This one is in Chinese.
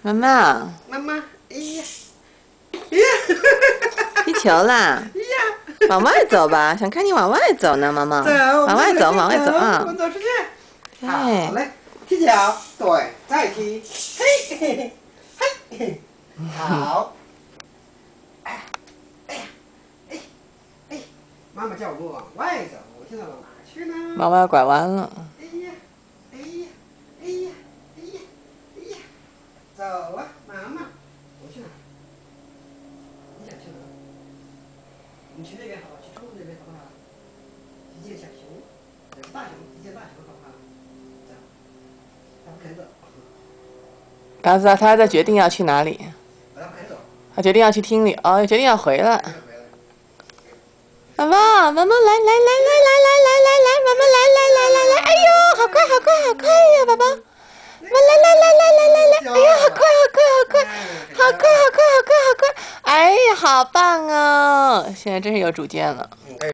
妈妈， 妈妈，哎呀， 踢球啦！往外走吧，想看你往外走呢，妈妈。往外走，往外走啊！ 我们走出去。 对， 好嘞，踢脚，对，再踢，嘿嘿嘿嘿，好。哎呀，哎呀，哎哎，妈妈叫我们往外走，我现在往哪去呢？ 妈妈要拐弯了。 哎呀，哎呀，哎呀，哎呀，哎呀，走啊，妈妈，我去哪？你想去哪？你去那边好不好？去窗户那边好不好？去见小熊，大熊，去见大熊好不好？走，他不肯走。 刚才他还在决定要去哪里。 他不肯走。 他决定要去厅里，哦，决定要回来。妈妈，妈妈来来来来来来来来来，妈妈来来来来来，哎呦，好快好快好快呀，宝宝！妈来来来来来来来，哎呀，好快好快好快，好快好快好快好快，哎呀，好棒哦！现在真是有主见了。